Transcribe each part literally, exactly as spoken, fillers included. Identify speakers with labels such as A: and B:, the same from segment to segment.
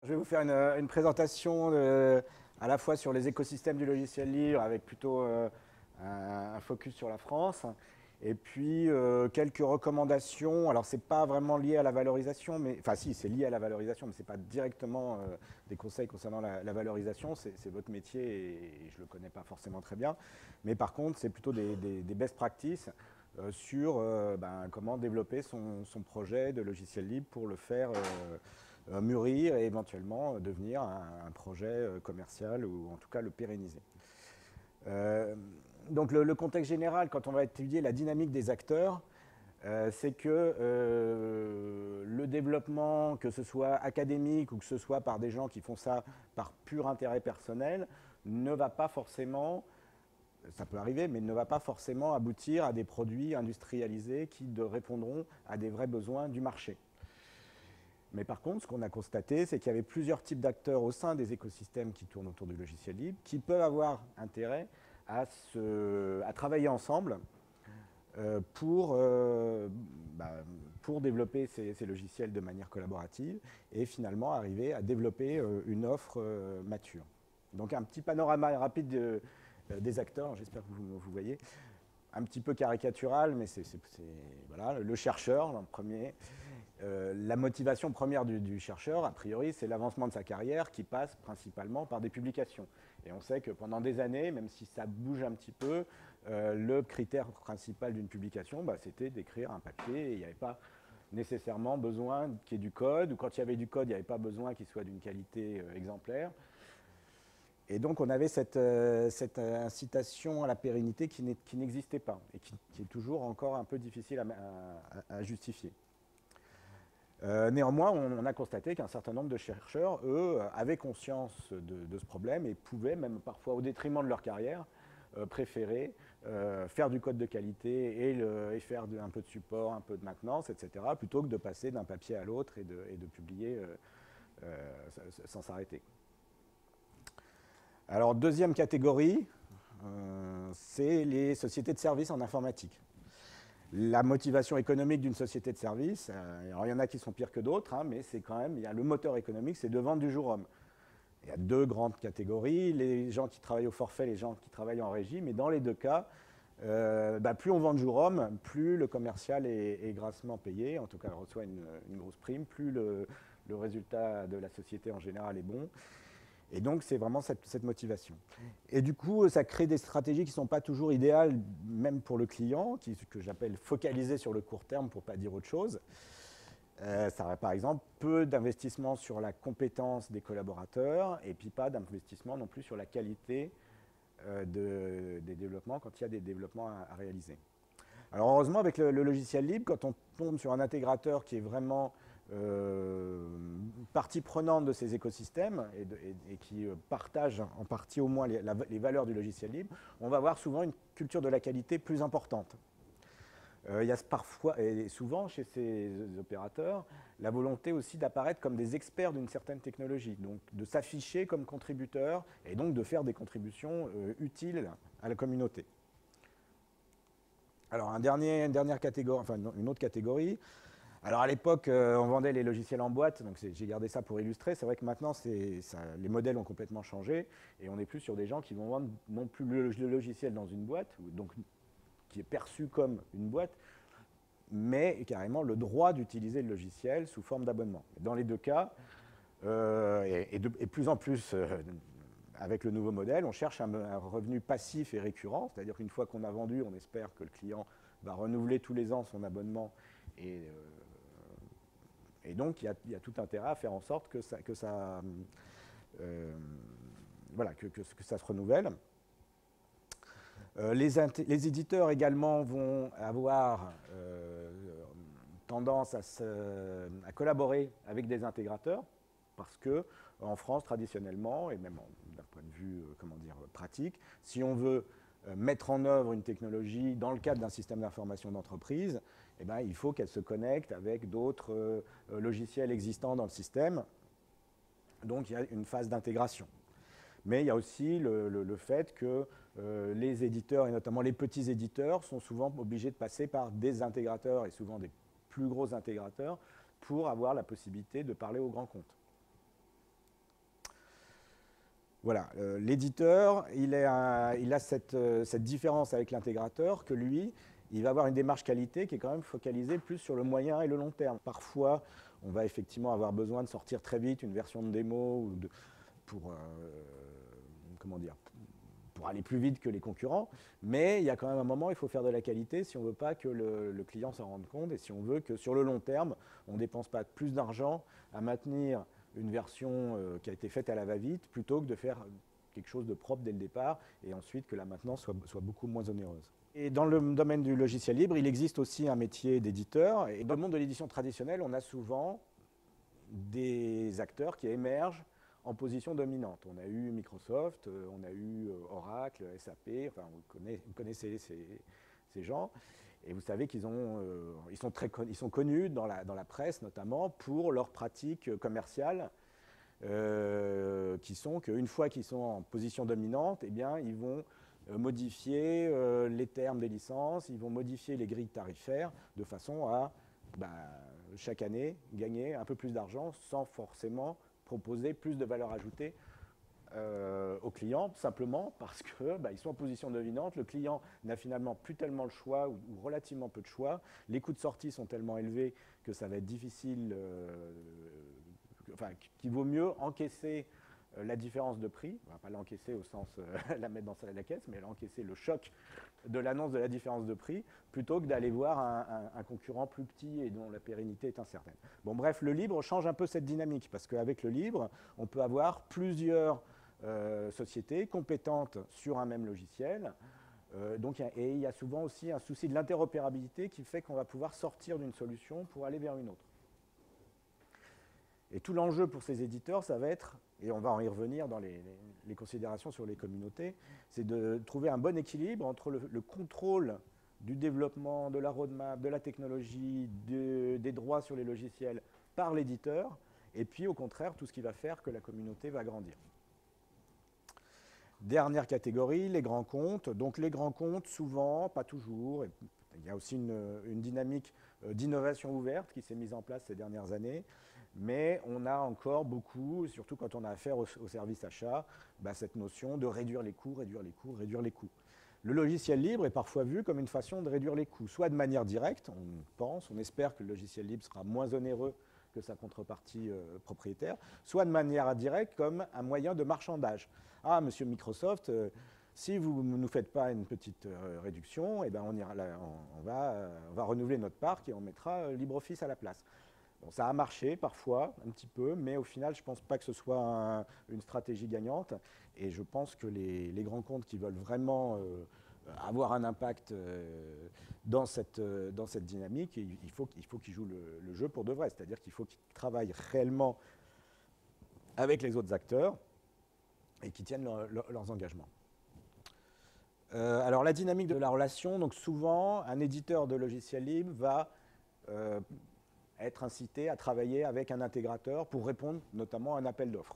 A: Je vais vous faire une, une présentation de, à la fois sur les écosystèmes du logiciel libre avec plutôt euh, un, un focus sur la France et puis euh, quelques recommandations. Alors c'est pas vraiment lié à la valorisation, mais enfin si c'est lié à la valorisation, mais c'est pas directement euh, des conseils concernant la, la valorisation. C'est votre métier et, et je le connais pas forcément très bien. Mais par contre c'est plutôt des, des, des best practices euh, sur euh, ben, comment développer son, son projet de logiciel libre pour le faire euh, Euh, mûrir et éventuellement euh, devenir un, un projet euh, commercial ou en tout cas le pérenniser. Euh, donc le, le contexte général, quand on va étudier la dynamique des acteurs, euh, c'est que euh, le développement, que ce soit académique ou que ce soit par des gens qui font ça par pur intérêt personnel, ne va pas forcément, ça peut arriver, mais ne va pas forcément aboutir à des produits industrialisés qui de répondront à des vrais besoins du marché. Mais par contre, ce qu'on a constaté, c'est qu'il y avait plusieurs types d'acteurs au sein des écosystèmes qui tournent autour du logiciel libre, qui peuvent avoir intérêt à, se, à travailler ensemble euh, pour, euh, bah, pour développer ces, ces logiciels de manière collaborative et finalement arriver à développer euh, une offre euh, mature. Donc un petit panorama rapide de, euh, des acteurs, j'espère que vous, vous voyez. Un petit peu caricatural, mais c'est voilà, le chercheur, en premier. Euh, la motivation première du, du chercheur, a priori, c'est l'avancement de sa carrière qui passe principalement par des publications. Et on sait que pendant des années, même si ça bouge un petit peu, euh, le critère principal d'une publication, bah, c'était d'écrire un papier et il n'y avait pas nécessairement besoin qu'il y ait du code, ou quand il y avait du code, il n'y avait pas besoin qu'il soit d'une qualité euh, exemplaire. Et donc on avait cette, euh, cette incitation à la pérennité qui n'existait pas et qui, qui, est toujours encore un peu difficile à, à, à justifier. Euh, néanmoins, on, on a constaté qu'un certain nombre de chercheurs, eux, avaient conscience de, de ce problème et pouvaient, même parfois au détriment de leur carrière, euh, préférer euh, faire du code de qualité et, le, et faire de, un peu de support, un peu de maintenance, et cetera, plutôt que de passer d'un papier à l'autre et de, et de publier euh, euh, sans s'arrêter. Alors, deuxième catégorie, euh, c'est les sociétés de services en informatique. La motivation économique d'une société de service, euh, alors il y en a qui sont pires que d'autres, hein, mais c'est quand même, il y a le moteur économique, c'est de vendre du jour homme. Il y a deux grandes catégories, les gens qui travaillent au forfait, les gens qui travaillent en régie, mais dans les deux cas, euh, bah, plus on vend de jour homme, plus le commercial est, est grassement payé, en tout cas il reçoit une, une grosse prime, plus le, le résultat de la société en général est bon. Et donc, c'est vraiment cette, cette motivation. Et du coup, ça crée des stratégies qui ne sont pas toujours idéales, même pour le client, qui, que j'appelle focaliser sur le court terme pour ne pas dire autre chose. Euh, ça aurait par exemple peu d'investissement sur la compétence des collaborateurs et puis pas d'investissement non plus sur la qualité euh, de, des développements quand il y a des développements à, à réaliser. Alors heureusement, avec le, le logiciel libre, quand on tombe sur un intégrateur qui est vraiment euh, partie prenante de ces écosystèmes et, de, et, et qui euh, partage en partie au moins les, la, les valeurs du logiciel libre, on va avoir souvent une culture de la qualité plus importante. Euh, il y a parfois, et souvent chez ces opérateurs, la volonté aussi d'apparaître comme des experts d'une certaine technologie, donc de s'afficher comme contributeurs et donc de faire des contributions euh, utiles à la communauté. Alors, un dernier, une dernière catégorie, enfin une autre catégorie. Alors, à l'époque, euh, on vendait les logiciels en boîte, donc j'ai gardé ça pour illustrer. C'est vrai que maintenant, ça, les modèles ont complètement changé et on n'est plus sur des gens qui vont vendre non plus le, le logiciel dans une boîte, donc qui est perçu comme une boîte, mais carrément le droit d'utiliser le logiciel sous forme d'abonnement. Dans les deux cas, euh, et, et, de, et plus en plus, euh, avec le nouveau modèle, on cherche un, un revenu passif et récurrent, c'est-à-dire qu'une fois qu'on a vendu, on espère que le client va renouveler tous les ans son abonnement. Et, euh, et donc, il y, a, il y a tout intérêt à faire en sorte que ça, que ça, euh, voilà, que, que, que ça se renouvelle. Euh, les, les éditeurs également vont avoir euh, tendance à, se, à collaborer avec des intégrateurs parce que en France, traditionnellement, et même d'un point de vue euh, comment dire, pratique, si on veut euh, mettre en œuvre une technologie dans le cadre d'un système d'information d'entreprise, eh ben, il faut qu'elle se connecte avec d'autres euh, logiciels existants dans le système. Donc il y a une phase d'intégration. Mais il y a aussi le, le, le fait que euh, les éditeurs, et notamment les petits éditeurs, sont souvent obligés de passer par des intégrateurs, et souvent des plus gros intégrateurs, pour avoir la possibilité de parler aux grands comptes. Voilà, euh, l'éditeur, il, est un- il a cette, euh, cette différence avec l'intégrateur que lui, il va avoir une démarche qualité qui est quand même focalisée plus sur le moyen et le long terme. Parfois, on va effectivement avoir besoin de sortir très vite une version de démo ou de, pour, euh, comment dire, pour aller plus vite que les concurrents, mais il y a quand même un moment, il faut faire de la qualité si on ne veut pas que le, le client s'en rende compte et si on veut que sur le long terme, on ne dépense pas plus d'argent à maintenir une version euh, qui a été faite à la va-vite plutôt que de faire quelque chose de propre dès le départ et ensuite que la maintenance soit, soit beaucoup moins onéreuse. Et dans le domaine du logiciel libre, il existe aussi un métier d'éditeur. Et dans le monde de l'édition traditionnelle, on a souvent des acteurs qui émergent en position dominante. On a eu Microsoft, euh, on a eu euh, Oracle, S A P, enfin vous, connaissez, vous connaissez ces, ces gens, et vous savez qu'ils ont, euh, ils sont, très con, ils sont connus dans la, dans la presse notamment pour leurs pratiques commerciales, euh, qui sont qu'une fois qu'ils sont en position dominante, eh bien, ils vont modifier euh, les termes des licences, ils vont modifier les grilles tarifaires de façon à, bah, chaque année, gagner un peu plus d'argent sans forcément proposer plus de valeur ajoutée euh, aux clients, simplement parce qu'ils bah, sont en position dominante. Le client n'a finalement plus tellement le choix, ou, ou relativement peu de choix. Les coûts de sortie sont tellement élevés que ça va être difficile, euh, enfin, qu'il vaut mieux encaisser euh, la différence de prix, on ne va pas l'encaisser au sens euh, la mettre dans la caisse, mais l'encaisser le choc de l'annonce de la différence de prix, plutôt que d'aller voir un, un, un concurrent plus petit et dont la pérennité est incertaine. Bon, bref, le libre change un peu cette dynamique, parce qu'avec le libre, on peut avoir plusieurs euh, sociétés compétentes sur un même logiciel. Euh, donc, et il y a souvent aussi un souci de l'interopérabilité qui fait qu'on va pouvoir sortir d'une solution pour aller vers une autre. Et tout l'enjeu pour ces éditeurs, ça va être, et on va en y revenir dans les, les, les considérations sur les communautés, c'est de trouver un bon équilibre entre le, le contrôle du développement, de la roadmap, de la technologie, de, des droits sur les logiciels par l'éditeur, et puis au contraire, tout ce qui va faire que la communauté va grandir. Dernière catégorie, les grands comptes. Donc les grands comptes, souvent, pas toujours, et il y a aussi une, une dynamique d'innovation ouverte qui s'est mise en place ces dernières années, mais on a encore beaucoup, surtout quand on a affaire au, au service achat, bah, cette notion de réduire les coûts, réduire les coûts, réduire les coûts. Le logiciel libre est parfois vu comme une façon de réduire les coûts, soit de manière directe, on pense, on espère que le logiciel libre sera moins onéreux que sa contrepartie euh, propriétaire, soit de manière indirecte comme un moyen de marchandage. Ah, monsieur Microsoft, euh, si vous ne nous faites pas une petite euh, réduction, eh ben on, ira là, on, on, va, euh, on va renouveler notre parc et on mettra euh, LibreOffice à la place. Bon, ça a marché parfois, un petit peu, mais au final, je ne pense pas que ce soit un, une stratégie gagnante. Et je pense que les, les grands comptes qui veulent vraiment euh, avoir un impact euh, dans, cette, euh, dans cette dynamique, il, il faut, il faut qu'ils jouent le, le jeu pour de vrai. C'est-à-dire qu'il faut qu'ils travaillent réellement avec les autres acteurs et qu'ils tiennent leur, leur, leurs engagements. Euh, alors la dynamique de la relation, donc souvent, un éditeur de logiciels libres va euh, être incité à travailler avec un intégrateur pour répondre notamment à un appel d'offres.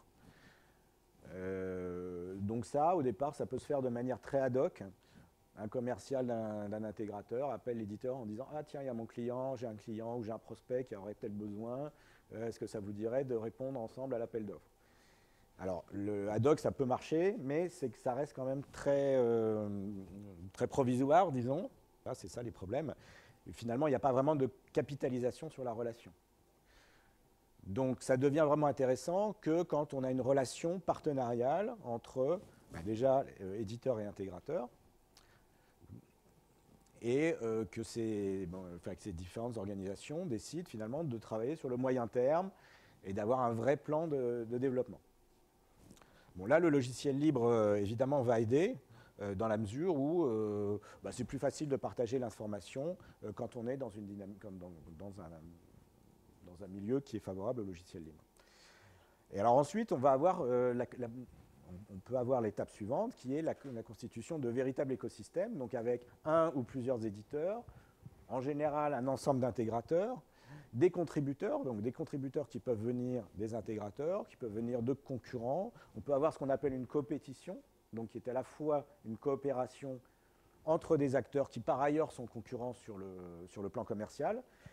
A: Euh, donc ça, au départ, ça peut se faire de manière très ad hoc. Un commercial d'un intégrateur appelle l'éditeur en disant « Ah tiens, il y a mon client, j'ai un client ou j'ai un prospect qui aurait peut-être besoin, euh, est-ce que ça vous dirait de répondre ensemble à l'appel d'offres ?» Alors, le ad hoc, ça peut marcher, mais c'est que ça reste quand même très, euh, très provisoire, disons. Ah, c'est ça les problèmes. Et finalement, il n'y a pas vraiment de capitalisation sur la relation. Donc ça devient vraiment intéressant que quand on a une relation partenariale entre bah déjà euh, éditeur et intégrateur, et euh, que, ces, bon, enfin, que ces différentes organisations décident finalement de travailler sur le moyen terme et d'avoir un vrai plan de, de développement. Bon, là, le logiciel libre, euh, évidemment, va aider, euh, dans la mesure où euh, bah, c'est plus facile de partager l'information euh, quand on est dans, une dynamique, comme dans, dans, un, dans un milieu qui est favorable au logiciel libre. Et alors ensuite, on va avoir, euh, la, la, on peut avoir l'étape suivante, qui est la, la constitution de véritables écosystèmes, donc avec un ou plusieurs éditeurs, en général un ensemble d'intégrateurs, des contributeurs, donc des contributeurs qui peuvent venir des intégrateurs, qui peuvent venir de concurrents. On peut avoir ce qu'on appelle une coopétition, donc qui est à la fois une coopération entre des acteurs qui par ailleurs sont concurrents sur le, sur le plan commercial.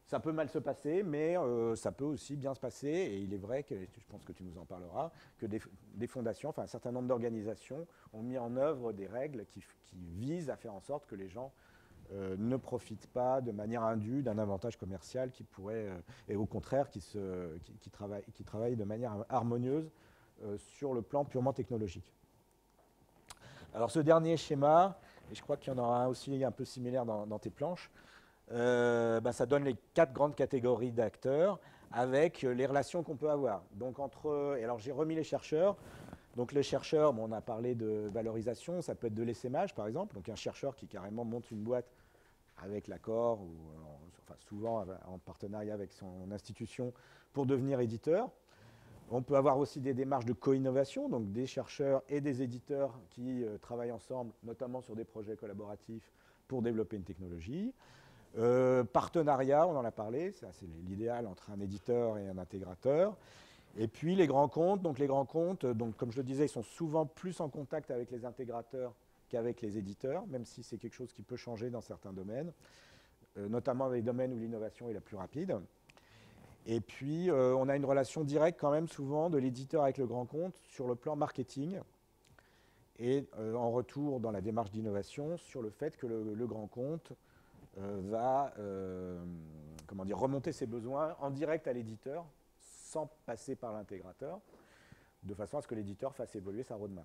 A: ça peut mal se passer, mais euh, ça peut aussi bien se passer. Et il est vrai que, je pense que tu nous en parleras, que des, des fondations, enfin un certain nombre d'organisations ont mis en œuvre des règles qui, qui visent à faire en sorte que les gens euh, ne profitent pas de manière indue d'un avantage commercial qui pourrait, euh, et au contraire, qui, se, qui, qui, travaille, qui travaille de manière harmonieuse euh, sur le plan purement technologique. Alors ce dernier schéma, et je crois qu'il y en aura un aussi un peu similaire dans, dans tes planches, Euh, ben ça donne les quatre grandes catégories d'acteurs avec les relations qu'on peut avoir. Donc entre, et alors j'ai remis les chercheurs. Donc les chercheurs, bon, on a parlé de valorisation, ça peut être de l'essaimage par exemple. Donc un chercheur qui carrément monte une boîte avec l'accord, ou enfin, souvent en partenariat avec son institution pour devenir éditeur. On peut avoir aussi des démarches de co-innovation, donc des chercheurs et des éditeurs qui euh, travaillent ensemble, notamment sur des projets collaboratifs pour développer une technologie. Euh, partenariat, on en a parlé, c'est l'idéal entre un éditeur et un intégrateur. Et puis les grands comptes, donc les grands comptes, donc comme je le disais, ils sont souvent plus en contact avec les intégrateurs qu'avec les éditeurs, même si c'est quelque chose qui peut changer dans certains domaines, euh, notamment dans les domaines où l'innovation est la plus rapide. Et puis euh, on a une relation directe quand même souvent de l'éditeur avec le grand compte sur le plan marketing, et euh, en retour dans la démarche d'innovation sur le fait que le, le grand compte Euh, va euh, comment dire, remonter ses besoins en direct à l'éditeur sans passer par l'intégrateur, de façon à ce que l'éditeur fasse évoluer sa roadmap.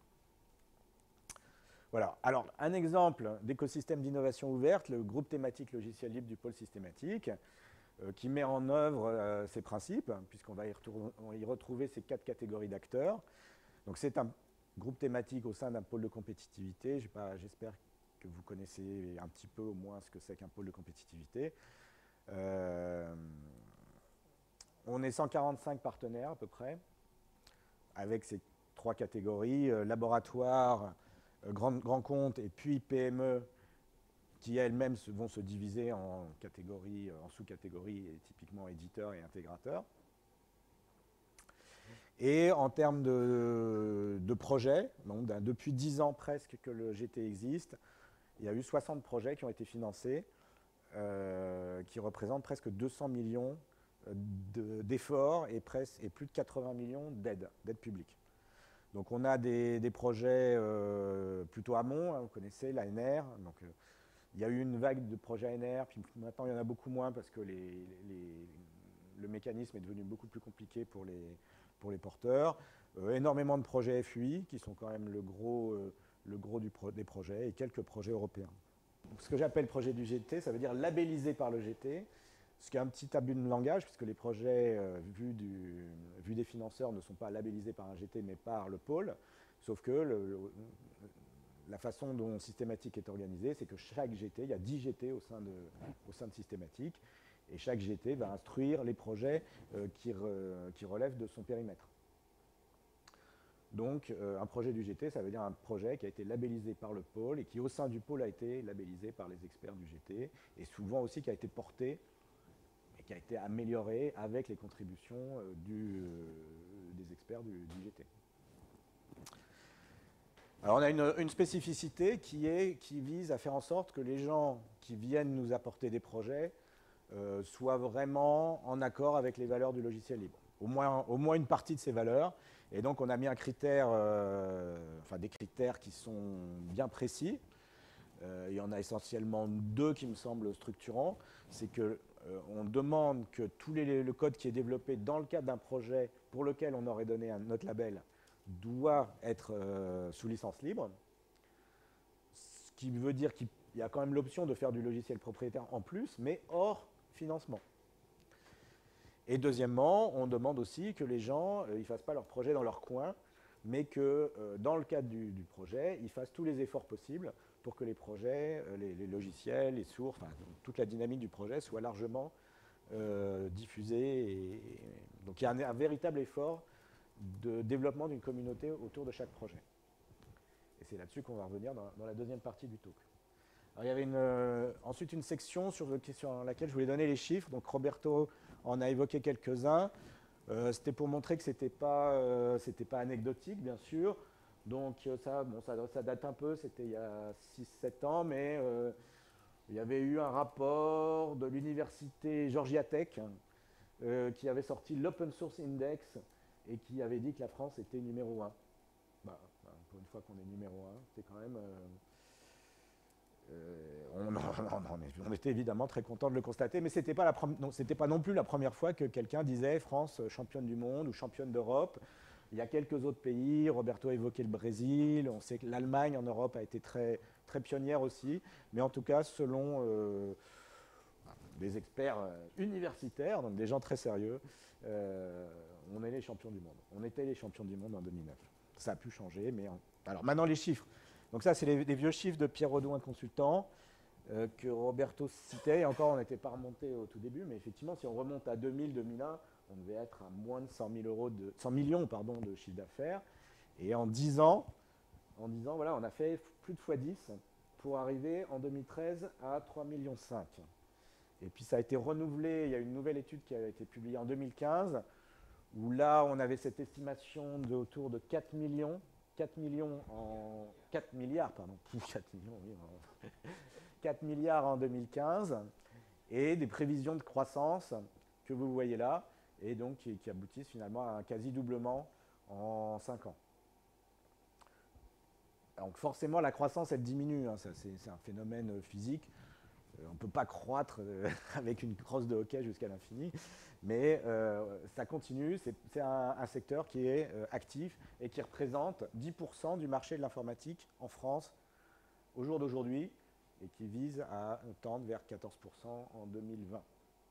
A: Voilà. Alors, un exemple d'écosystème d'innovation ouverte, le groupe thématique logiciel libre du pôle systématique, euh, qui met en œuvre euh, ces principes, puisqu'on va y, y retrouver ces quatre catégories d'acteurs. Donc, c'est un groupe thématique au sein d'un pôle de compétitivité. J'espère que vous connaissez un petit peu au moins ce que c'est qu'un pôle de compétitivité. Euh, on est cent quarante-cinq partenaires à peu près, avec ces trois catégories, euh, laboratoire, euh, grand, grand compte et puis P M E, qui elles-mêmes vont se diviser en catégories, en sous-catégories, et typiquement éditeurs et intégrateurs. Et en termes de, de projets, donc, depuis dix ans presque que le G T existe, il y a eu soixante projets qui ont été financés, euh, qui représentent presque deux cents millions d'efforts et, et plus de quatre-vingts millions d'aides, d'aides publiques. Donc on a des, des projets euh, plutôt amont, hein, vous connaissez l'A N R. Donc, euh, il y a eu une vague de projets A N R, puis maintenant il y en a beaucoup moins parce que les, les, le mécanisme est devenu beaucoup plus compliqué pour les, pour les porteurs. Euh, énormément de projets F U I qui sont quand même le gros... Euh, le gros du pro des projets et quelques projets européens. Donc, ce que j'appelle projet du G T, ça veut dire labellisé par le G T, ce qui est un petit abus de langage, puisque les projets euh, vus, du, vus des financeurs ne sont pas labellisés par un G T, mais par le pôle, sauf que le, le, la façon dont Systématique est organisée, c'est que chaque G T, il y a dix G T au sein de, au sein de Systématique, et chaque G T va instruire les projets euh, qui, re, qui relèvent de son périmètre. Donc, euh, un projet du G T, ça veut dire un projet qui a été labellisé par le pôle et qui, au sein du pôle, a été labellisé par les experts du G T et souvent aussi qui a été porté et qui a été amélioré avec les contributions euh, du, euh, des experts du, du G T. Alors, on a une, une spécificité qui, est, qui vise à faire en sorte que les gens qui viennent nous apporter des projets euh, soient vraiment en accord avec les valeurs du logiciel libre. Au moins, au moins une partie de ces valeurs. Et donc, on a mis un critère, euh, enfin des critères qui sont bien précis. Euh, il y en a essentiellement deux qui me semblent structurants. C'est qu'on euh, demande que tout les, le code qui est développé dans le cadre d'un projet pour lequel on aurait donné un, notre label doit être euh, sous licence libre. Ce qui veut dire qu'il y a quand même l'option de faire du logiciel propriétaire en plus, mais hors financement. Et deuxièmement, on demande aussi que les gens ne euh, fassent pas leur projet dans leur coin, mais que euh, dans le cadre du, du projet, ils fassent tous les efforts possibles pour que les projets, euh, les, les logiciels, les sources, enfin, toute la dynamique du projet soit largement euh, diffusée. Et, et, donc il y a un, un véritable effort de développement d'une communauté autour de chaque projet. Et c'est là-dessus qu'on va revenir dans, dans la deuxième partie du talk. Alors, il y avait une, euh, ensuite une section sur, sur laquelle je voulais donner les chiffres. Donc Roberto en a évoqué quelques-uns. Euh, C'était pour montrer que ce n'était pas, euh, c'était pas anecdotique, bien sûr. Donc ça, bon, ça, ça date un peu, c'était il y a six sept ans, mais euh, Il y avait eu un rapport de l'université Georgia Tech euh, qui avait sorti l'Open Source Index et qui avait dit que la France était numéro un. Bah, pour une fois qu'on est numéro un, c'est quand même... Euh, euh, on, on, on, on était évidemment très content de le constater, mais ce n'était pas, pas non plus la première fois que quelqu'un disait France championne du monde ou championne d'Europe. Il y a quelques autres pays, Roberto a évoqué le Brésil, on sait que l'Allemagne en Europe a été très, très pionnière aussi, mais en tout cas, selon euh, des experts universitaires, donc des gens très sérieux, euh, on est les champions du monde. On était les champions du monde en deux mille neuf. Ça a pu changer, mais... En... Alors maintenant, les chiffres. Donc ça, c'est les, les vieux chiffres de Pierre Audouin, consultant, euh, que Roberto citait. Et encore, on n'était pas remonté au tout début, mais effectivement, si on remonte à deux mille, deux mille un, on devait être à moins de cent mille euros de, cent millions pardon, de chiffre d'affaires. Et en dix ans, en dix ans, voilà, on a fait plus de fois dix pour arriver en deux mille treize à trois virgule cinq millions. Et puis ça a été renouvelé, il y a une nouvelle étude qui a été publiée en deux mille quinze, où là, on avait cette estimation d'autour de quatre millions, quatre millions en... quatre milliards, pardon, quatre millions, oui, quatre milliards en deux mille quinze, et des prévisions de croissance que vous voyez là, et donc qui, qui aboutissent finalement à un quasi-doublement en cinq ans. Donc forcément, la croissance, elle diminue, hein, c'est un phénomène physique. Euh, on ne peut pas croître euh, avec une crosse de hockey jusqu'à l'infini, mais euh, ça continue, c'est un, un secteur qui est euh, actif et qui représente dix pour cent du marché de l'informatique en France au jour d'aujourd'hui, et qui vise à tendre vers quatorze pour cent en deux mille vingt.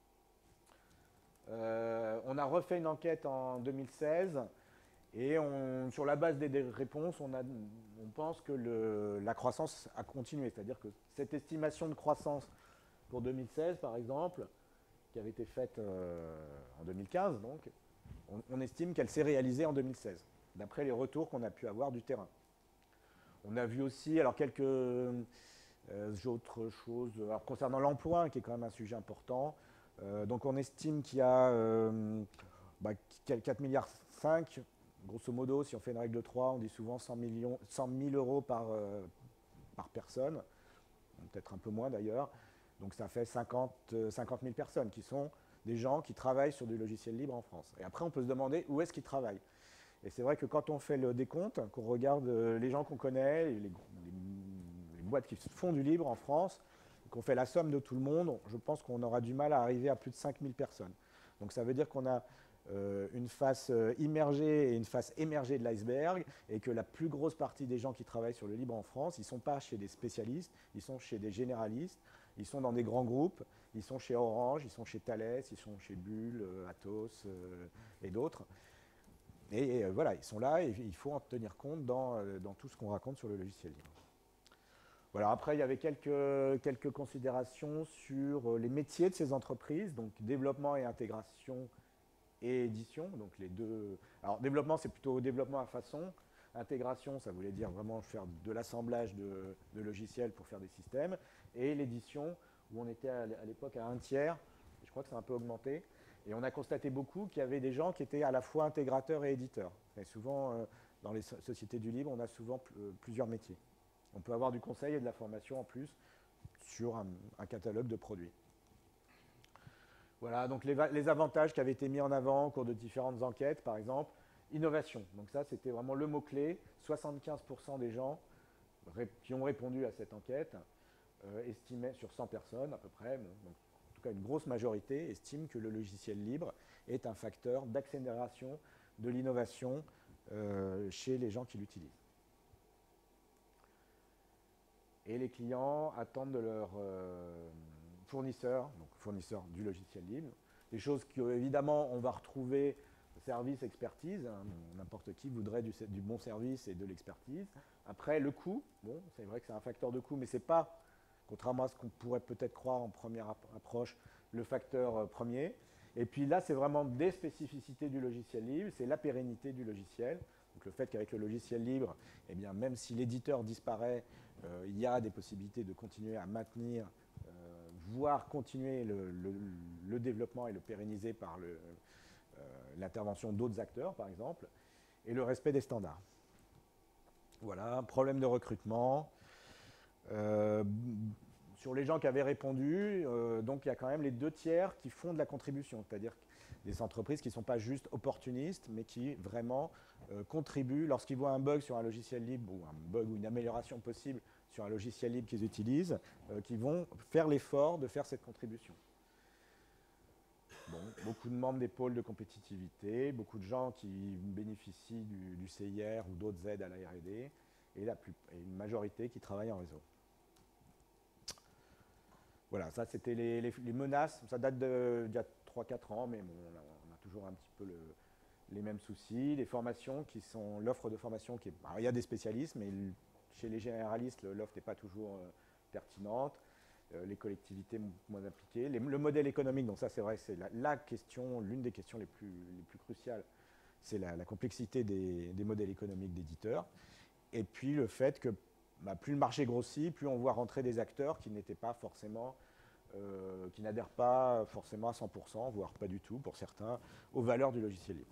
A: Euh, on a refait une enquête en deux mille seize et on, sur la base des, des réponses, on, a, on pense que le, la croissance a continué. C'est-à-dire que cette estimation de croissance pour deux mille seize, par exemple, qui avait été faite euh, en deux mille quinze, donc, on, on estime qu'elle s'est réalisée en deux mille seize, d'après les retours qu'on a pu avoir du terrain. On a vu aussi alors, quelques euh, autres choses alors, concernant l'emploi, qui est quand même un sujet important. Euh, donc on estime qu'il y a euh, bah, quatre virgule cinq milliards, grosso modo, si on fait une règle de trois, on dit souvent cent mille euros par, euh, par personne, peut-être un peu moins d'ailleurs. Donc ça fait cinquante mille personnes qui sont des gens qui travaillent sur du logiciel libre en France. Et après, on peut se demander où est-ce qu'ils travaillent. Et c'est vrai que quand on fait le décompte, qu'on regarde les gens qu'on connaît, les, les, les boîtes qui font du libre en France, qu'on fait la somme de tout le monde, je pense qu'on aura du mal à arriver à plus de cinq mille personnes. Donc ça veut dire qu'on a euh, une face euh, immergée et une face émergée de l'iceberg, et que la plus grosse partie des gens qui travaillent sur le libre en France, ils ne sont pas chez des spécialistes, ils sont chez des généralistes, ils sont dans des grands groupes, ils sont chez Orange, ils sont chez Thales, ils sont chez Bull, euh, Atos euh, et d'autres. Et, et euh, voilà, ils sont là et il faut en tenir compte dans, euh, dans tout ce qu'on raconte sur le logiciel libre. Voilà, après, il y avait quelques, quelques considérations sur les métiers de ces entreprises, donc développement et intégration et édition, donc les deux. Alors, développement, c'est plutôt développement à façon. Intégration, ça voulait dire vraiment faire de l'assemblage de, de logiciels pour faire des systèmes. Et l'édition, où on était à l'époque à un tiers, je crois que ça a un peu augmenté. Et on a constaté beaucoup qu'il y avait des gens qui étaient à la fois intégrateurs et éditeurs. Et souvent, euh, dans les sociétés du libre, on a souvent euh, plusieurs métiers. On peut avoir du conseil et de la formation en plus sur un, un catalogue de produits. Voilà, donc les, les avantages qui avaient été mis en avant au cours de différentes enquêtes, par exemple, innovation. Donc ça, c'était vraiment le mot-clé. soixante-quinze pour cent des gens qui ont répondu à cette enquête euh, estimaient, sur cent personnes à peu près, bon, donc, en tout cas une grosse majorité, estiment que le logiciel libre est un facteur d'accélération de l'innovation euh, chez les gens qui l'utilisent. Et les clients attendent de leurs euh, fournisseurs, donc fournisseurs du logiciel libre, des choses qu'évidemment on va retrouver, service, expertise, hein, n'importe qui voudrait du, du bon service et de l'expertise. Après, le coût, bon, c'est vrai que c'est un facteur de coût, mais ce n'est pas, contrairement à ce qu'on pourrait peut-être croire en première approche, le facteur euh, premier. Et puis là, c'est vraiment des spécificités du logiciel libre, c'est la pérennité du logiciel. Donc le fait qu'avec le logiciel libre, eh bien, même si l'éditeur disparaît, euh, il y a des possibilités de continuer à maintenir, euh, voire continuer le, le, le développement et le pérenniser par le, euh, l'intervention d'autres acteurs, par exemple, et le respect des standards. Voilà, problème de recrutement. Euh, sur les gens qui avaient répondu, euh, donc il y a quand même les deux tiers qui font de la contribution, c'est-à-dire des entreprises qui ne sont pas juste opportunistes, mais qui vraiment euh, contribuent lorsqu'ils voient un bug sur un logiciel libre ou un bug ou une amélioration possible sur un logiciel libre qu'ils utilisent, euh, qui vont faire l'effort de faire cette contribution. Bon, beaucoup de membres des pôles de compétitivité, beaucoup de gens qui bénéficient du, du C I R ou d'autres aides à la R et D, et, la plus, et une majorité qui travaille en réseau. Voilà, ça c'était les, les, les menaces, ça date d'il y a trois quatre ans, mais bon, on, a, on a toujours un petit peu le, les mêmes soucis. Les formations qui sont, l'offre de formation qui est, alors, il y a des spécialistes, mais chez les généralistes, l'offre n'est pas toujours euh, pertinente. Euh, les collectivités moins impliquées. Les, le modèle économique, donc ça c'est vrai, c'est la, la question, l'une des questions les plus, les plus cruciales, c'est la, la complexité des, des modèles économiques d'éditeurs. Et puis le fait que bah, plus le marché grossit, plus on voit rentrer des acteurs qui n'étaient pas forcément, euh, qui n'adhèrent pas forcément à cent pour cent, voire pas du tout pour certains, aux valeurs du logiciel libre.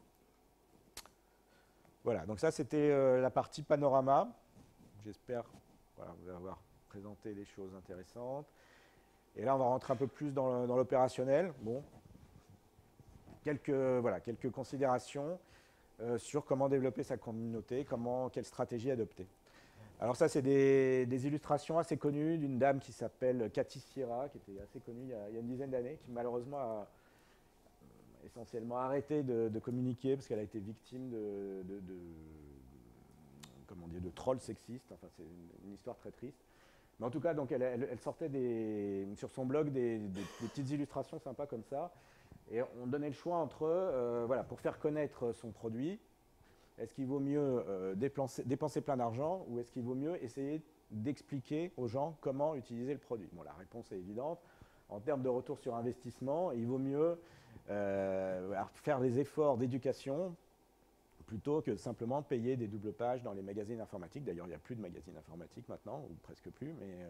A: Voilà, donc ça c'était euh, la partie panorama. J'espère voilà, vous avoir présenté des choses intéressantes. Et là, on va rentrer un peu plus dans l'opérationnel. Bon, quelques, voilà, quelques considérations euh, sur comment développer sa communauté, comment, quelle stratégie adopter. Alors ça, c'est des, des illustrations assez connues d'une dame qui s'appelle Cathy Sierra, qui était assez connue il y a, il y a une dizaine d'années, qui malheureusement a euh, essentiellement arrêté de, de communiquer parce qu'elle a été victime de, de, de, comment dire, de trolls sexistes. Enfin, c'est une, une histoire très triste. Mais en tout cas, donc, elle, elle, elle sortait des, sur son blog des, des, des petites illustrations sympas comme ça. Et on donnait le choix entre, euh, voilà, pour faire connaître son produit, est-ce qu'il vaut mieux euh, dépenser, dépenser plein d'argent ou est-ce qu'il vaut mieux essayer d'expliquer aux gens comment utiliser le produit? Bon, la réponse est évidente. En termes de retour sur investissement, il vaut mieux euh, faire des efforts d'éducation plutôt que simplement payer des doubles pages dans les magazines informatiques. D'ailleurs, il n'y a plus de magazines informatiques maintenant, ou presque plus. Mais euh,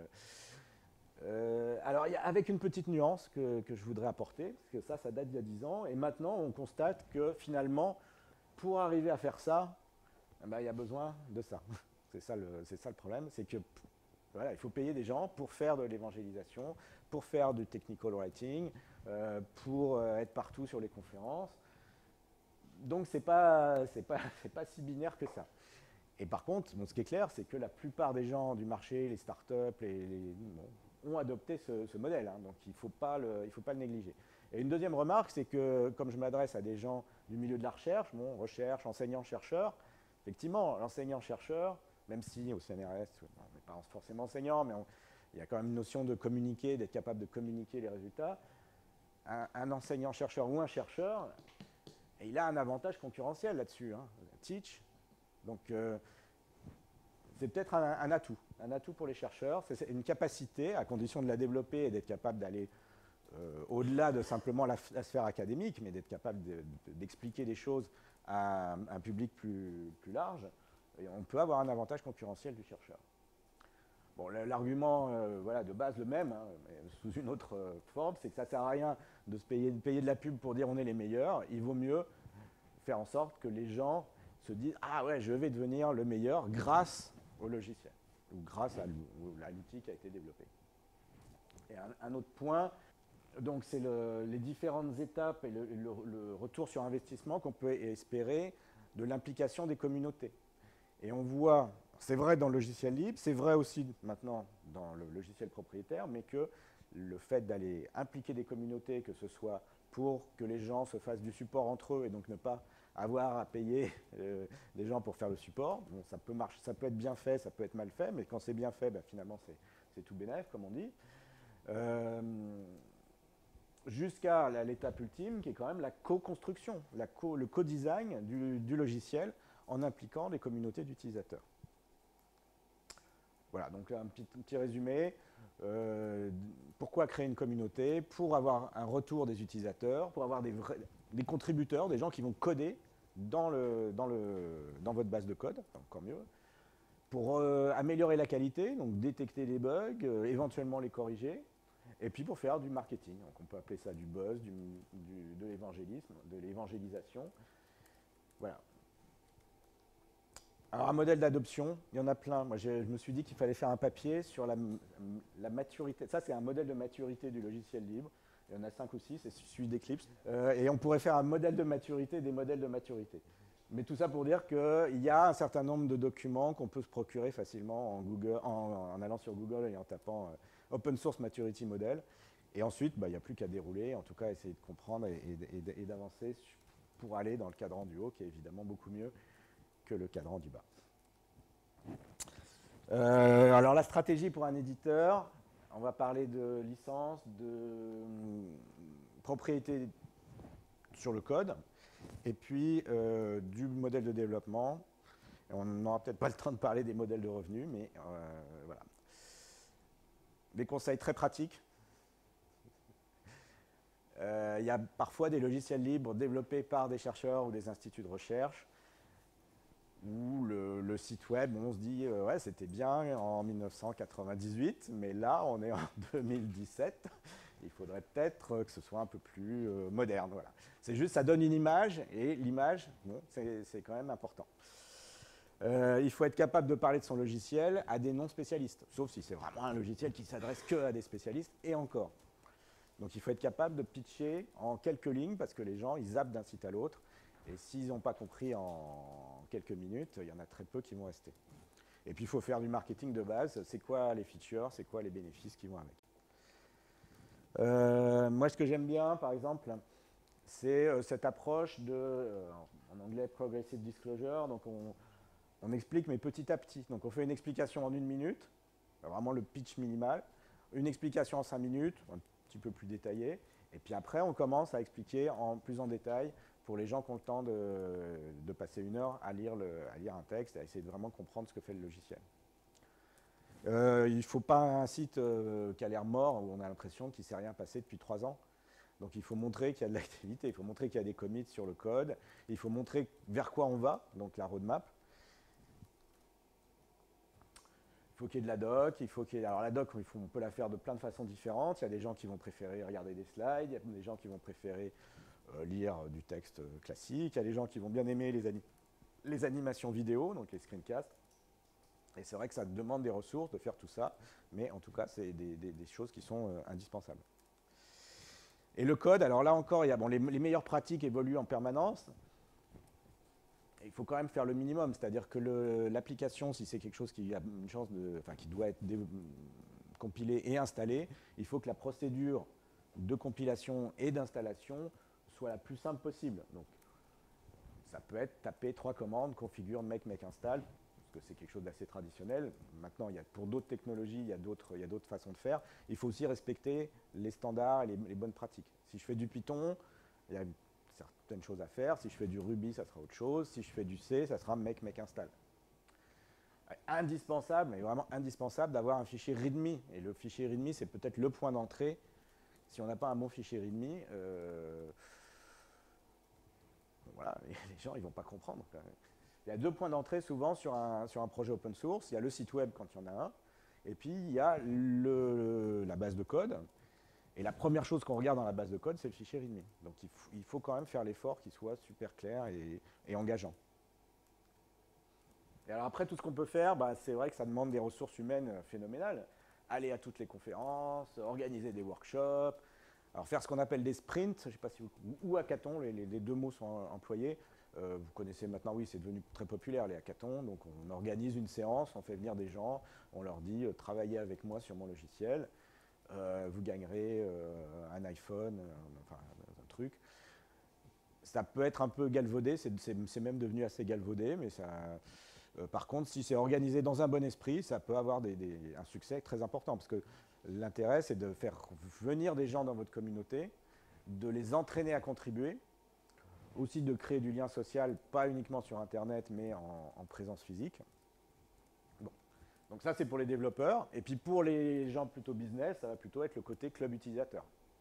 A: euh, alors, il y a, avec une petite nuance que, que je voudrais apporter, parce que ça, ça date d'il y a dix ans, et maintenant, on constate que finalement, pour arriver à faire ça, eh ben, il y a besoin de ça. C'est ça le, c'est ça le problème, c'est que voilà, il faut payer des gens pour faire de l'évangélisation, pour faire du technical writing, euh, pour euh, être partout sur les conférences. Donc, ce n'est pas, c'est pas, c'est pas si binaire que ça. Et par contre, bon, ce qui est clair, c'est que la plupart des gens du marché, les startups, les, les, bon, ont adopté ce, ce modèle. Hein, donc, il ne faut pas le, il faut pas le négliger. Et une deuxième remarque, c'est que comme je m'adresse à des gens du milieu de la recherche, bon, recherche, enseignants, chercheurs, effectivement, l'enseignant-chercheur, même si au C N R S, on n'est pas forcément enseignant, mais on, il y a quand même une notion de communiquer, d'être capable de communiquer les résultats. Un, un enseignant-chercheur ou un chercheur, et il a un avantage concurrentiel là-dessus, hein, Teach. Donc, euh, c'est peut-être un, un atout, un atout pour les chercheurs. C'est une capacité, à condition de la développer et d'être capable d'aller euh, au-delà de simplement la, la sphère académique, mais d'être capable d'expliquer de, de, des choses à un, un public plus, plus large. Et on peut avoir un avantage concurrentiel du chercheur. Bon, l'argument euh, voilà, de base le même, hein, mais sous une autre euh, forme, c'est que ça ne sert à rien de se payer, de payer de la pub pour dire on est les meilleurs. Il vaut mieux faire en sorte que les gens se disent « Ah ouais, je vais devenir le meilleur grâce au logiciel ou grâce à l'outil qui a été développé. » Et un, un autre point, donc c'est le, les différentes étapes et le, le, le retour sur investissement qu'on peut espérer de l'implication des communautés. Et on voit, c'est vrai dans le logiciel libre, c'est vrai aussi maintenant dans le logiciel propriétaire, mais que le fait d'aller impliquer des communautés, que ce soit pour que les gens se fassent du support entre eux et donc ne pas avoir à payer euh, des gens pour faire le support, bon, ça peut marcher, ça peut être bien fait, ça peut être mal fait, mais quand c'est bien fait, ben, finalement c'est tout bénef, comme on dit. Euh, Jusqu'à l'étape ultime, qui est quand même la co-construction, co, le co-design du, du logiciel en impliquant les communautés d'utilisateurs. Voilà, donc un petit, un petit résumé. Euh, pourquoi créer une communauté? Pour avoir un retour des utilisateurs, pour avoir des, vrais, des contributeurs, des gens qui vont coder dans, le, dans, le, dans votre base de code, encore mieux. Pour euh, améliorer la qualité, donc détecter les bugs, euh, éventuellement les corriger. Et puis pour faire du marketing, donc on peut appeler ça du buzz, du, du, de l'évangélisme, de l'évangélisation. Voilà. Alors un modèle d'adoption, il y en a plein. Moi, je me suis dit qu'il fallait faire un papier sur la, la maturité. Ça, c'est un modèle de maturité du logiciel libre. Il y en a cinq ou six, c'est celui d'Eclipse. Euh, et on pourrait faire un modèle de maturité des modèles de maturité. Mais tout ça pour dire qu'il y a un certain nombre de documents qu'on peut se procurer facilement en, Google, en, en allant sur Google et en tapant euh, Open Source Maturity Model. Et ensuite, bah, il n'y a plus qu'à dérouler, en tout cas essayer de comprendre et, et, et d'avancer pour aller dans le cadran du haut, qui est évidemment beaucoup mieux que le cadran du bas. Euh, alors la stratégie pour un éditeur, on va parler de licence, de euh, propriété sur le code, et puis euh, du modèle de développement. Et on n'aura peut-être pas le temps de parler des modèles de revenus, mais euh, voilà. Des conseils très pratiques. Euh, il y a parfois des logiciels libres développés par des chercheurs ou des instituts de recherche où le, le site web, on se dit, euh, ouais, c'était bien en mille neuf cent quatre-vingt-dix-huit, mais là, on est en deux mille dix-sept. Il faudrait peut-être que ce soit un peu plus euh, moderne. Voilà. C'est juste, ça donne une image, et l'image, bon, c'est quand même important. Euh, il faut être capable de parler de son logiciel à des non-spécialistes, sauf si c'est vraiment un logiciel qui s'adresse que à des spécialistes, et encore. Donc il faut être capable de pitcher en quelques lignes, parce que les gens, ils zappent d'un site à l'autre, et s'ils n'ont pas compris en quelques minutes, il y en a très peu qui vont rester. Et puis il faut faire du marketing de base, c'est quoi les features, c'est quoi les bénéfices qui vont avec. Euh, moi, ce que j'aime bien, par exemple, c'est euh, cette approche de, euh, en anglais, progressive disclosure. Donc on, on explique, mais petit à petit. Donc on fait une explication en une minute, vraiment le pitch minimal, une explication en cinq minutes, un petit peu plus détaillée, et puis après on commence à expliquer en plus en détail pour les gens qui ont le temps de, de passer une heure à lire, le, à lire un texte, à essayer de vraiment comprendre ce que fait le logiciel. Euh, il ne faut pas un site euh, qui a l'air mort, où on a l'impression qu'il ne s'est rien passé depuis trois ans. Donc il faut montrer qu'il y a de l'activité, il faut montrer qu'il y a des commits sur le code, il faut montrer vers quoi on va, donc la roadmap. Il faut qu'il y ait de la doc, il faut qu'il y ait... Alors la doc, il faut, on peut la faire de plein de façons différentes. Il y a des gens qui vont préférer regarder des slides, il y a des gens qui vont préférer euh, lire du texte classique, il y a des gens qui vont bien aimer les, anim les animations vidéo, donc les screencasts. Et c'est vrai que ça demande des ressources de faire tout ça, mais en tout cas, c'est des, des, des choses qui sont euh, indispensables. Et le code, alors là encore, il y a, bon, les, les meilleures pratiques évoluent en permanence. Il faut quand même faire le minimum, c'est-à-dire que l'application, si c'est quelque chose qui a une chance de, enfin, qui doit être compilé et installé, il faut que la procédure de compilation et d'installation soit la plus simple possible. Donc, ça peut être taper trois commandes, configure, make, make, install, parce que c'est quelque chose d'assez traditionnel. Maintenant, il y a, pour d'autres technologies, il y a d'autres façons de faire. Il faut aussi respecter les standards et les, les bonnes pratiques. Si je fais du Python, il y a certaines choses à faire. Si je fais du Ruby, ça sera autre chose. Si je fais du C, ça sera make, make, install. Indispensable, mais vraiment indispensable d'avoir un fichier README. Et le fichier README, c'est peut-être le point d'entrée. Si on n'a pas un bon fichier README, euh, voilà, les gens ils vont pas comprendre. Il y a deux points d'entrée souvent sur un, sur un projet open source. Il y a le site web quand il y en a un, et puis il y a le, la base de code. Et la première chose qu'on regarde dans la base de code, c'est le fichier README. Donc il faut, il faut quand même faire l'effort qu'il soit super clair et, et engageant. Et alors après, tout ce qu'on peut faire, bah, c'est vrai que ça demande des ressources humaines phénoménales. Aller à toutes les conférences, organiser des workshops, alors faire ce qu'on appelle des sprints, je sais pas si vous, ou hackathons, les, les, les deux mots sont employés. Euh, vous connaissez maintenant, oui, c'est devenu très populaire les hackathons. Donc on organise une séance, on fait venir des gens, on leur dit euh, travaillez avec moi sur mon logiciel, euh, vous gagnerez euh, un iPhone, euh, enfin un truc. Ça peut être un peu galvaudé, c'est même devenu assez galvaudé, mais ça. Euh, par contre, si c'est organisé dans un bon esprit, ça peut avoir des, des, un succès très important, parce que l'intérêt, c'est de faire venir des gens dans votre communauté, de les entraîner à contribuer, aussi de créer du lien social, pas uniquement sur Internet, mais en, en présence physique. Bon. Donc ça, c'est pour les développeurs. Et puis pour les gens plutôt business, ça va plutôt être le côté club utilisateur.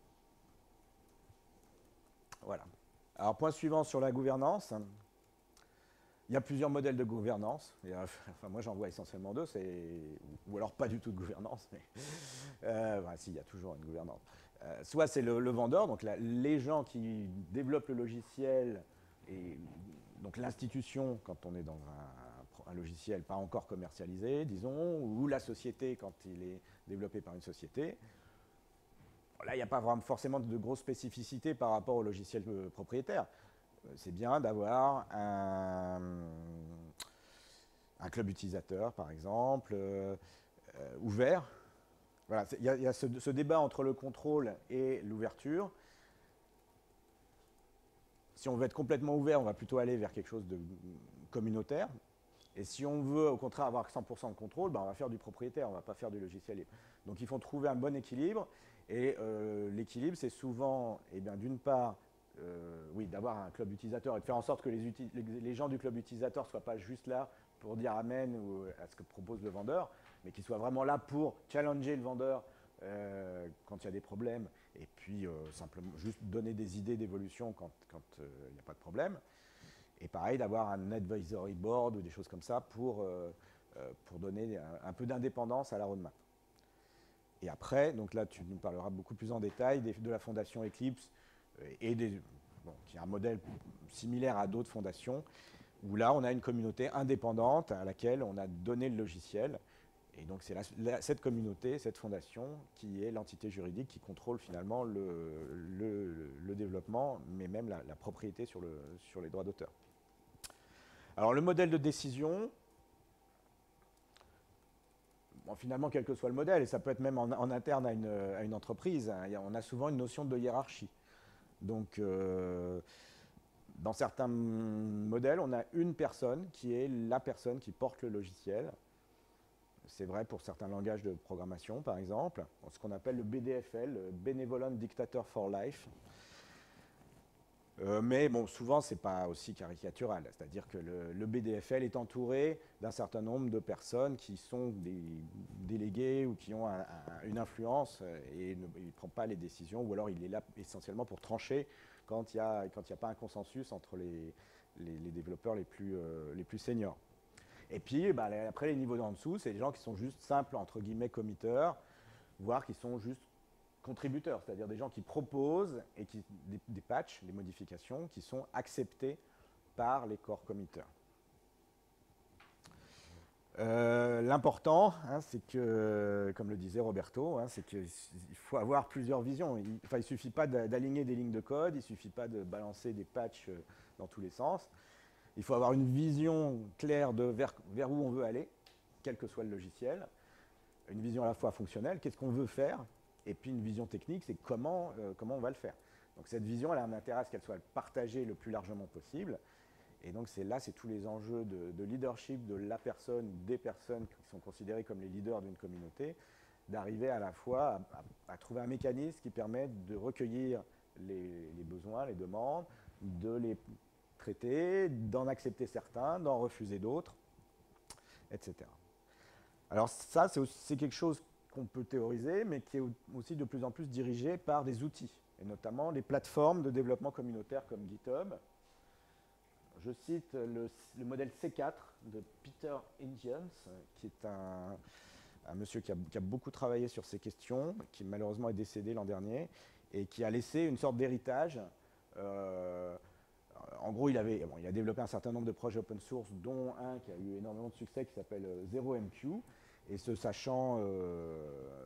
A: Voilà. Alors, point suivant sur la gouvernance. Il y a plusieurs modèles de gouvernance. Et, euh, enfin, moi, j'en vois essentiellement deux, ou, ou alors pas du tout de gouvernance, mais euh, bah, si, il y a toujours une gouvernance. Euh, soit c'est le, le vendeur, donc la, les gens qui développent le logiciel, et donc l'institution, quand on est dans un, un logiciel pas encore commercialisé, disons, ou la société quand il est développé par une société. Là, il n'y a pas vraiment forcément de grosses spécificités par rapport au logiciel propriétaire. C'est bien d'avoir un, un club utilisateur, par exemple, euh, euh, ouvert. Voilà, il y a, y a ce, ce débat entre le contrôle et l'ouverture. Si on veut être complètement ouvert, on va plutôt aller vers quelque chose de communautaire. Et si on veut, au contraire, avoir cent pour cent de contrôle, ben on va faire du propriétaire, on ne va pas faire du logiciel libre. Donc il faut trouver un bon équilibre. Et euh, l'équilibre, c'est souvent, eh bien, d'une part, euh, oui, d'avoir un club utilisateur et de faire en sorte que les, les, les gens du club utilisateur ne soient pas juste là pour dire amen ou à ce que propose le vendeur, mais qu'ils soient vraiment là pour challenger le vendeur euh, quand il y a des problèmes, et puis euh, simplement juste donner des idées d'évolution quand il n'y a pas de problème. Et pareil, d'avoir un advisory board ou des choses comme ça pour, euh, pour donner un, un peu d'indépendance à la roadmap. Et après, donc là, tu nous parleras beaucoup plus en détail des, de la fondation Eclipse, et des, bon, qui est un modèle similaire à d'autres fondations, où là, on a une communauté indépendante à laquelle on a donné le logiciel. Et donc, c'est la, la, cette communauté, cette fondation, qui est l'entité juridique qui contrôle finalement le, le, le développement, mais même la, la propriété sur, le, sur les droits d'auteur. Alors, le modèle de décision, bon, finalement, quel que soit le modèle, et ça peut être même en, en interne à une, à une entreprise, hein, on a souvent une notion de hiérarchie. Donc, euh, dans certains modèles, on a une personne qui est la personne qui porte le logiciel. C'est vrai pour certains langages de programmation, par exemple, ce qu'on appelle le B D F L, le Benevolent Dictator for Life. Euh, mais bon, souvent, ce n'est pas aussi caricatural. C'est-à-dire que le, le B D F L est entouré d'un certain nombre de personnes qui sont des délégués ou qui ont un, un, une influence et ne, il ne prend pas les décisions, ou alors il est là essentiellement pour trancher quand il n'y a, quand il n'y a pas un consensus entre les, les, les développeurs les plus, euh, les plus seniors. Et puis, bah, après, les niveaux d'en dessous, c'est des gens qui sont juste simples, entre guillemets, committeurs, voire qui sont juste contributeurs, c'est-à-dire des gens qui proposent et qui, des, des patchs, des modifications qui sont acceptées par les core committeurs. Euh, L'important, hein, c'est que, comme le disait Roberto, hein, c'est qu'il faut avoir plusieurs visions. Il ne suffit pas d'aligner des lignes de code, il ne suffit pas de balancer des patchs dans tous les sens. Il faut avoir une vision claire de vers, vers où on veut aller, quel que soit le logiciel. Une vision à la fois fonctionnelle, qu'est-ce qu'on veut faire, et puis une vision technique, c'est comment, euh, comment on va le faire. Donc cette vision, elle a un intérêt à ce qu'elle soit partagée le plus largement possible. Et donc c'est là, c'est tous les enjeux de, de leadership de la personne, des personnes qui sont considérées comme les leaders d'une communauté, d'arriver à la fois à, à, à trouver un mécanisme qui permet de recueillir les, les besoins, les demandes, de les traiter, d'en accepter certains, d'en refuser d'autres, et cetera. Alors ça, c'est quelque chose qu'on peut théoriser, mais qui est aussi de plus en plus dirigé par des outils, et notamment les plateformes de développement communautaire comme GitHub. Je cite le, le modèle C quatre de Peter Higgins, qui est un, un monsieur qui a, qui a beaucoup travaillé sur ces questions, qui malheureusement est décédé l'an dernier, et qui a laissé une sorte d'héritage. Euh, en gros, il, avait, bon, il a développé un certain nombre de projets open source, dont un qui a eu énormément de succès, qui s'appelle zéro M Q, et se sachant euh,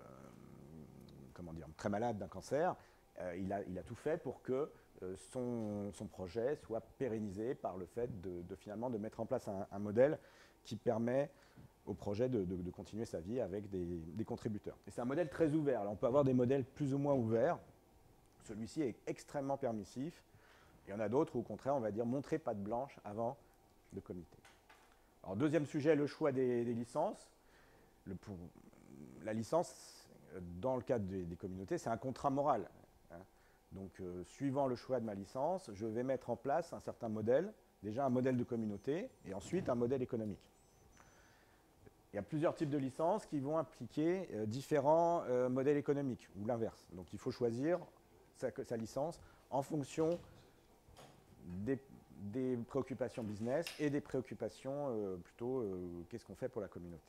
A: comment dire, très malade d'un cancer, euh, il, a, il a tout fait pour que euh, son, son projet soit pérennisé par le fait de, de finalement de mettre en place un, un modèle qui permet au projet de, de, de continuer sa vie avec des, des contributeurs. Et c'est un modèle très ouvert. Là, on peut avoir des modèles plus ou moins ouverts. Celui-ci est extrêmement permissif. Il y en a d'autres où, au contraire, on va dire montrer patte blanche avant de comité. Alors, deuxième sujet, le choix des, des licences. Le, pour, la licence, dans le cadre des, des communautés, c'est un contrat moral. Hein. Donc, euh, suivant le choix de ma licence, je vais mettre en place un certain modèle, déjà un modèle de communauté, et ensuite un modèle économique. Il y a plusieurs types de licences qui vont impliquer euh, différents euh, modèles économiques, ou l'inverse. Donc, il faut choisir sa, sa licence en fonction des, des préoccupations business et des préoccupations euh, plutôt euh, qu'est-ce qu'on fait pour la communauté.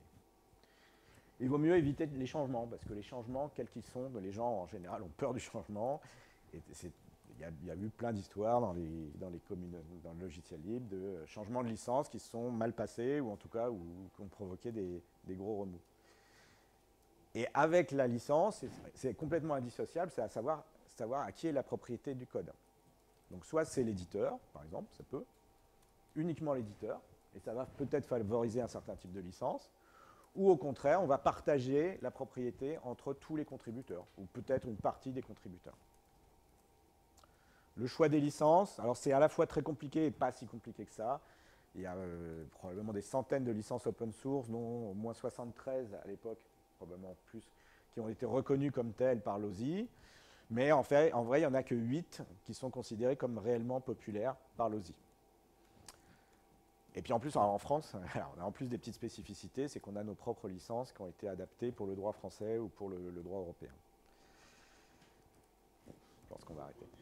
A: Il vaut mieux éviter les changements, parce que les changements, quels qu'ils sont, les gens en général ont peur du changement. Et il y, a, il y a eu plein d'histoires dans, les, dans, les communes, dans le logiciel libre de changements de licence qui se sont mal passés ou en tout cas qui ont provoqué des, des gros remous. Et avec la licence, c'est complètement indissociable, c'est à savoir, savoir à qui est la propriété du code. Donc soit c'est l'éditeur, par exemple, ça peut, uniquement l'éditeur, et ça va peut-être favoriser un certain type de licence, ou au contraire, on va partager la propriété entre tous les contributeurs, ou peut-être une partie des contributeurs. Le choix des licences, alors c'est à la fois très compliqué et pas si compliqué que ça. Il y a euh, probablement des centaines de licences open source, dont au moins soixante-treize à l'époque, probablement plus, qui ont été reconnues comme telles par l'O S I. Mais en, fait, en vrai, il n'y en a que huit qui sont considérées comme réellement populaires par l'O S I. Et puis en plus, en France, alors on a en plus des petites spécificités, c'est qu'on a nos propres licences qui ont été adaptées pour le droit français ou pour le, le droit européen. Je pense qu'on va arrêter.